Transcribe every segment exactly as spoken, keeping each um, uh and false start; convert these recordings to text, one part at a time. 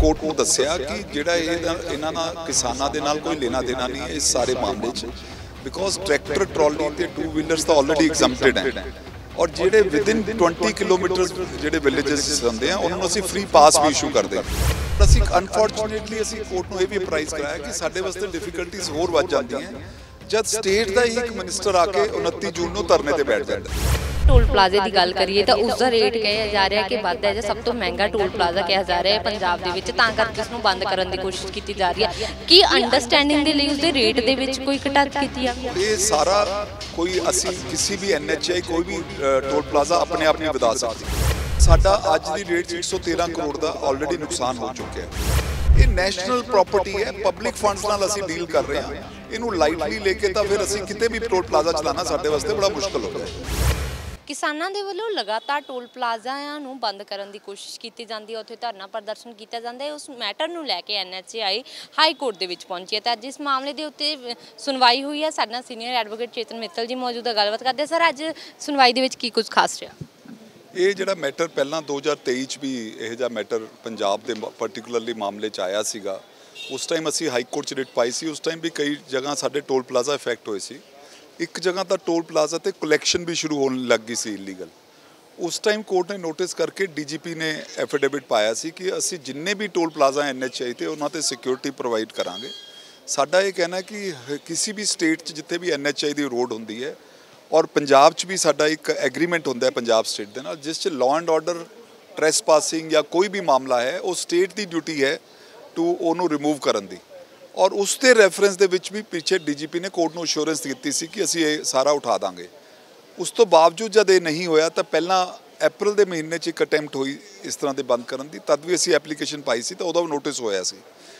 Court को दस्सिया कि जिहड़ा इन्हां नाल किसानां दे नाल कोई लेना देना नहीं है इस सारे मामले च बिकॉज ट्रैक्टर ट्रॉली ते टू व्हीलर्स तो ऑलरेडी एग्जम्प्टेड हैं और जिहड़े विदिन ट्वेंटी किलोमीटर जिहड़े विलेजेस होंदे हैं उन्होंने असीं फ्री पास भी इशू करदे हां। असीं अनफॉर्चुनेटली असीं कोर्ट नूं इह भी अप्राइज कराया कि साडे वास्ते डिफिकल्टीज होर वध जांदियां जद स्टेट का ही एक मिनिस्टर आके उनतीस जून नूं धरने ते बैठ जाता। टोल प्लाजे की गल करिए तो उसका रेट कहा जा रहा है कि वध है जो सब तो महंगा टोल प्लाजा कहा जा रहा है पंजाब के विच तां करके उसनूं बंद करने की कोशिश की जा रही है कि अंडरस्टैंडिंग के लिए उसके रेट के विच कोई घटात की ये सारा कोई असी किसी भी एन एच आई कोई भी टोल प्लाजा अपने आप नहीं बता सकती। साडा अज की रेट एक सौ तेरह करोड़ का ऑलरेडी नुकसान हो चुका है। ये नैशनल प्रॉपर्टी है पब्लिक फंड्स नाल असी डील कर रहे हैं इनू लाइटली लेके तो फिर असी किते भी टोल प्लाजा चलाना साडे वास्ते बड़ा मुश्किल हो गया। किसानों के वालों लगातार टोल प्लाज़ा नूं बंद करने की कोशिश की जाती है उत्थे धरना प्रदर्शन किया जाता है उस मैटर नूं लैके N H I high court के पहुंची है तो जिस मामले के उत्ते सुनवाई हुई है साडे नाल सीनियर एडवोकेट चेतन मित्तल जी मौजूद है गलबात करते हैं। सर अज सुनवाई दे विच की कुछ खास रहा? ये जिहड़ा मैटर पहला दो हज़ार तेई च भी यह जिहा मैटर पंजाब के पर्टिकुलरली मामले च आया सीगा उस टाइम असी हाई कोर्ट च रिट पाई सी उस टाइम भी कई जगह साडे टोल प्लाजा इफैक्ट होए सी एक जगह तो टोल प्लाजा ते कलैक्शन भी शुरू होने लग गई सी इलीगल। उस टाइम कोर्ट ने नोटिस करके डी जी पी ने एफिडेविट पाया सी कि असी जिन्ने भी toll plaza N H I थे उन्होंने सिक्योरिटी प्रोवाइड करांगे। साडा ये कहना है कि किसी भी स्टेट च जिथे भी एन एच आई की रोड होंदी है और पंजाब च भी साडा एक एग्रीमेंट होंदा है पंजाब स्टेट दे नाल जिस च law and order trespassing या कोई भी मामला है वो स्टेट की ड्यूटी है टू उन्होंने रिमूव करन दी और उसके रैफरेंस दे विच भी पीछे डी जी पी ने कोर्ट को अश्योरेंस दी सी कि असी ये सारा उठा देंगे। उस तो बावजूद जब ये नहीं होया तो पहला अप्रैल के महीने च एक अटैम्प्ट हुई इस तरह के बंद करने की तद भी असी एप्लीकेशन पाई सी तो उहदा नोटिस होया सी।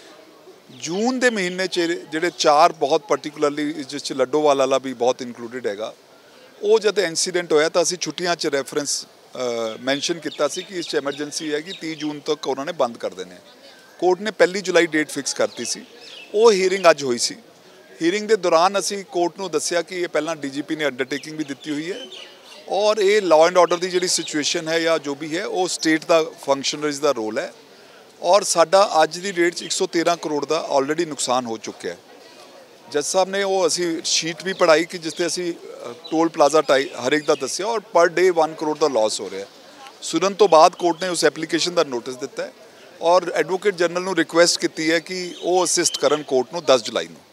जून के महीने जिहड़े चार बहुत पर्टिकुलरली जिस लड्डोवाल वाला भी बहुत इंकलूडिड हैगा वो जब इंसीडेंट होया तो असी छुट्टियां च रैफरेंस मैंशन किया सी कि इस एमरजेंसी है कि तीस जून तक उन्होंने बंद कर देने। कोर्ट ने पहली जुलाई डेट फिक्स करती सी वो हीयरिंग अज हुई सी। हीयरिंग के दौरान असी कोर्ट को दस्सिया कि ये पहला डी जी पी ने अंडरटेकिंग भी दी हुई है और ये लॉ एंड ऑर्डर की जी सिचुएशन है या जो भी है वो स्टेट का फंक्शनरीज का रोल है और साडा अज की डेट एक सौ तेरह करोड़ का ऑलरेडी नुकसान हो चुका है। जज साहब ने वो असी शीट भी पढ़ाई कि जिससे असी टोल प्लाजा टाई हर एक का दस्सिया और पर डे वन करोड़ का लॉस हो रहा है। सुनन तो बाद कोर्ट ने उस एप्लीकेशन का नोटिस दिता है और एडवोकेट जनरल नूं रिक्वेस्ट की है कि वो असिस्ट करन कोर्ट नूं दस जुलाई नूं।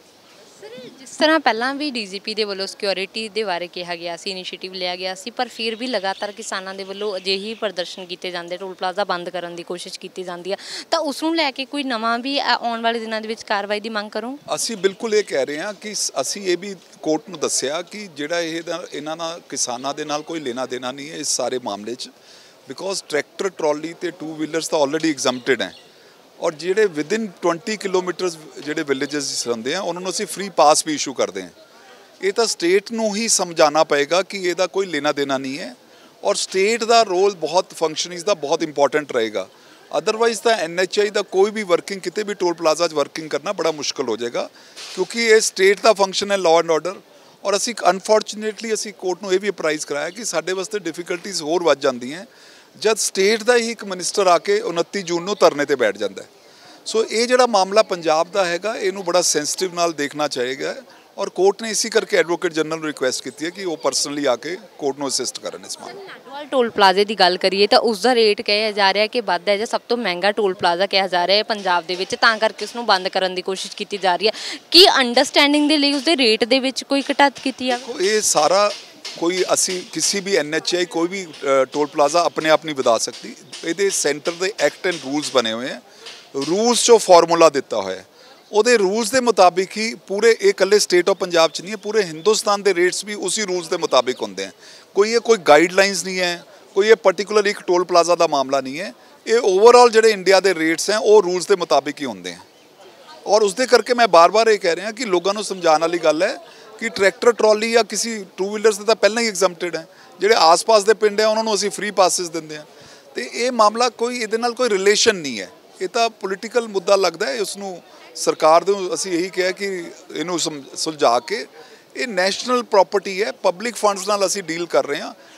जिस तरह पहला भी डी जी पी के वालों सिक्योरिटी के बारे कहा गया सी इनिशिएटिव लिया गया सी पर फिर भी लगातार किसानों के वालों अजिही प्रदर्शन किए जाते टोल प्लाजा बंद करने की कोशिश की जाती है तो उसनूं लैके कोई नवा भी आने वाले दिनों के विच कार्रवाई की मांग करो? असी बिल्कुल ये कह रहे हैं कि असी ये भी कोर्ट नूं दस्सिया कि जिहड़ा इन्हां नाल किसानां दे नाल कोई लेना देना नहीं है इस सारे मामले च बिकॉज ट्रैक्टर ट्रॉली ते टू व्हीलर्स तो ऑलरेडी एग्जम्प्टेड हैं और जिहड़े विदिन ट्वेंटी किलोमीटर जिहड़े विलेजेस होंदे हैं उन्होंने असीं फ्री पास भी इशू करते हैं। ये तो स्टेट नूं ही समझाना पएगा कि इसका कोई लेना देना नहीं है और स्टेट का रोल बहुत फंक्शनिंग का बहुत इंपॉर्टेंट रहेगा। अदरवाइज तो एन एच आई का कोई भी वर्किंग कितने भी टोल प्लाजा वर्किंग करना बड़ा मुश्किल हो जाएगा क्योंकि ये स्टेट का फंक्शन है लॉ एंड ऑर्डर और असी अनफॉर्चुनेटली असी कोर्ट को यह भी अप्राइज कराया कि साडे वास्ते डिफिकल्टीज होर वध जांदियां जब स्टेट का ही एक मिनिस्टर आके उनतीस जून को धरने ते बैठ जाता है। सो ये जिहड़ा मामला पंजाब का हैगा इनू बड़ा सेंसिटिव नाल देखना चाहिए और कोर्ट ने इसी करके एडवोकेट जनरल को रिक्वेस्ट की है कि वो परसनली आके कोर्ट को असिस्ट करन इस मामले में। टोल प्लाजे की गल करिए तो उसका रेट कहा जा रहा है कि वध है जो सब तो महंगा टोल प्लाजा कहा जा रहा है पंजाब के विच तां करके उसनूं बंद करने की कोशिश की जा रही है कि अंडरस्टैंडिंग के लिए उसके रेट के विच कोई घटात की ये सारा कोई असी किसी भी एन एच आई कोई भी टोल प्लाजा अपने आप नहीं बता सकती। ये सेंटर के एक्ट एंड रूल्स बने हुए हैं रूल्स जो फॉर्मूला दिता हुआ है ਉਹਦੇ रूल्स के मुताबिक ही पूरे एक इकल्ले स्टेट ऑफ पंजाब च नहीं है पूरे हिंदुस्तान के रेट्स भी उसी रूल्स के मुताबिक होंगे हैं। कोई ये कोई गाइडलाइंस नहीं है कोई ये पर्टिकुलर एक टोल प्लाजा का मामला नहीं है ये ओवरऑल जो इंडिया के रेट्स हैं वो रूल्स के मुताबिक ही होंगे हैं और उसके करके मैं बार बार ये कह रहा कि लोगों को समझाने वाली गल है कि ट्रैक्टर ट्रॉली या किसी टू व्हीलर्स तो पहले ही एग्जम्प्टेड है जोड़े आस पास के पिंड है उन्होंने असी फ्री पासिस देंगे हैं तो ये मामला कोई ये कोई रिलेशन नहीं है ये तो पोलिटिकल मुद्दा लगता है उसनों सरकार को असी यही कहा कि इनू सुलझा के ये नैशनल प्रॉपर्टी है पब्लिक फंड्स नाल असी डील कर रहे हैं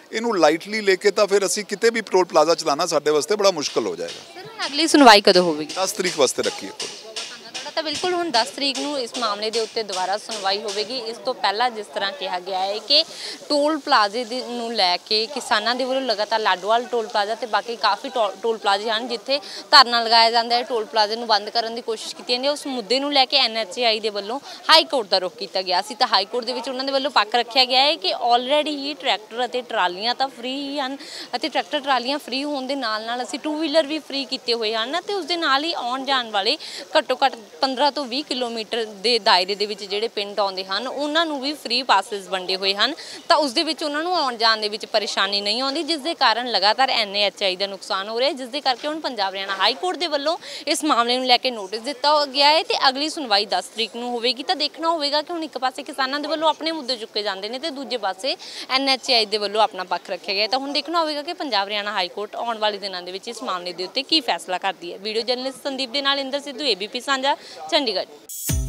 ਇਹਨੂੰ ਲਾਈਟਲੀ ਲੈ ਕੇ ਤਾਂ ਫਿਰ ਅਸੀਂ ਕਿਤੇ ਵੀ ਟੋਲ ਪਲਾਜ਼ਾ ਚਲਾਉਣਾ ਸਾਡੇ ਵਾਸਤੇ ਬੜਾ ਮੁਸ਼ਕਲ ਹੋ ਜਾਏਗਾ। ਸਰ ਅਗਲੀ ਸੁਣਵਾਈ ਕਦੋਂ ਹੋਵੇਗੀ? ਦਸ ਤਰੀਕ ਵਾਸਤੇ ਰੱਖੀਏ। ਤਾਂ ਬਿਲਕੁਲ ਹੁਣ ਦਸ ਤਰੀਕ ਨੂੰ ਇਸ ਮਾਮਲੇ ਦੇ ਉੱਤੇ ਦੁਬਾਰਾ ਸੁਣਵਾਈ ਹੋਵੇਗੀ। ਇਸ ਤੋਂ ਪਹਿਲਾਂ ਜਿਸ ਤਰ੍ਹਾਂ ਕਿਹਾ ਗਿਆ ਹੈ ਕਿ ਟੋਲ ਪਲਾਜ਼ੇ ਦੇ ਨੂੰ ਲੈ ਕੇ ਕਿਸਾਨਾਂ ਦੇ ਵੱਲੋਂ ਲਗਾਤਾਰ ਲਾਡੋਵਾਲ ਟੋਲ ਪਲਾਜ਼ਾ ਤੇ ਬਾਕੀ ਕਾਫੀ ਟੋਲ ਪਲਾਜ਼ੇ ਹਨ ਜਿੱਥੇ ਧਰਨਾ ਲਗਾਇਆ ਜਾਂਦਾ ਹੈ, ਟੋਲ ਪਲਾਜ਼ੇ ਨੂੰ ਬੰਦ ਕਰਨ ਦੀ ਕੋਸ਼ਿਸ਼ ਕੀਤੀ ਜਾਂਦੀ ਹੈ। ਉਸ ਮੁੱਦੇ ਨੂੰ ਲੈ ਕੇ ਐਨ ਐਚ ਏ ਆਈ ਦੇ ਵੱਲੋਂ ਹਾਈ ਕੋਰਟ ਦਾ ਰੁਖ ਕੀਤਾ ਗਿਆ ਸੀ ਤਾਂ ਹਾਈ ਕੋਰਟ ਦੇ ਵਿੱਚ ਉਹਨਾਂ ਦੇ ਵੱਲੋਂ ਪੱਖ ਰੱਖਿਆ ਗਿਆ ਹੈ ਕਿ ਆਲਰੇਡੀ ਹੀ ਟਰੈਕਟਰ ਅਤੇ ਟਰਾਲੀਆਂ ਤਾਂ ਫ੍ਰੀ ਹੀ ਹਨ ਅਤੇ ਟਰੈਕਟਰ ਟਰਾਲੀਆਂ ਫ੍ਰੀ ਹੋਣ ਦੇ ਨਾਲ ਨਾਲ ਅਸੀਂ ਟੂ ਵੀਲਰ ਵੀ ਫ੍ਰੀ ਕੀਤੇ ਹੋਏ ਹਨ ਤੇ ਉਸ ਦੇ ਨਾਲ ਹੀ ਆਉਣ ਜਾਣ ਵਾਲੇ ਘੱਟੋ ਘੱਟ ਪੰਦਰਾਂ ਤੋਂ ਵੀਹ ਕਿਲੋਮੀਟਰ ਦੇ ਦਾਇਰੇ ਦੇ ਵਿੱਚ ਜਿਹੜੇ ਪਿੰਡ ਆਉਂਦੇ ਹਨ ਉਹਨਾਂ ਨੂੰ ਵੀ ਫ੍ਰੀ ਪਾਸਿਸ ਵੰਡੇ ਹੋਏ ਹਨ ਤਾਂ ਉਸ ਦੇ ਵਿੱਚ ਉਹਨਾਂ ਨੂੰ ਆਉਣ ਜਾਣ ਦੇ ਵਿੱਚ ਪਰੇਸ਼ਾਨੀ ਨਹੀਂ ਆਉਂਦੀ, ਜਿਸ ਦੇ ਕਾਰਨ ਲਗਾਤਾਰ ਐਨ ਐਚ ਆਈ ਦਾ ਨੁਕਸਾਨ ਹੋ ਰਿਹਾ, ਜਿਸ ਦੇ ਕਰਕੇ ਹੁਣ ਪੰਜਾਬ ਹਰਿਆਣਾ ਹਾਈ ਕੋਰਟ ਦੇ ਵੱਲੋਂ ਇਸ ਮਾਮਲੇ ਨੂੰ ਲੈ ਕੇ ਨੋਟਿਸ ਦਿੱਤਾ ਗਿਆ ਹੈ ਤੇ ਅਗਲੀ ਸੁਣਵਾਈ ਦਸ ਤਰੀਕ ਨੂੰ ਹੋਵੇਗੀ। ਤਾਂ ਦੇਖਣਾ ਹੋਵੇਗਾ ਕਿ ਹੁਣ ਇੱਕ ਪਾਸੇ ਕਿਸਾਨਾਂ ਦੇ ਵੱਲੋਂ ਆਪਣੇ ਮੁੱਦੇ ਚੁੱਕੇ ਜਾਂਦੇ ਨੇ ਤੇ ਦੂਜੇ ਪਾਸੇ ਐਨ ਐਚ ਆਈ ਦੇ ਵੱਲੋਂ ਆਪਣਾ ਪੱਖ ਰੱਖਿਆ ਗਿਆ। ਤਾਂ ਹੁਣ ਦੇਖਣਾ ਹੋਵੇਗਾ ਕਿ ਪੰਜਾਬ ਹਰਿਆਣਾ ਹਾਈ ਕੋਰਟ ਆਉਣ ਵਾਲੇ ਦਿਨਾਂ ਦੇ ਵਿੱਚ ਇਸ ਮਾਮਲੇ ਦੇ ਉੱਤੇ ਕੀ ਫੈਸਲਾ ਕਰਦੀ ਹੈ। ਵੀਡੀਓ ਜਰਨਲਿਸਟ ਸੰਦੀਪ ਦੇ ਨਾਲ Inder Sidhu, A B P Sanjha, Chandigarh.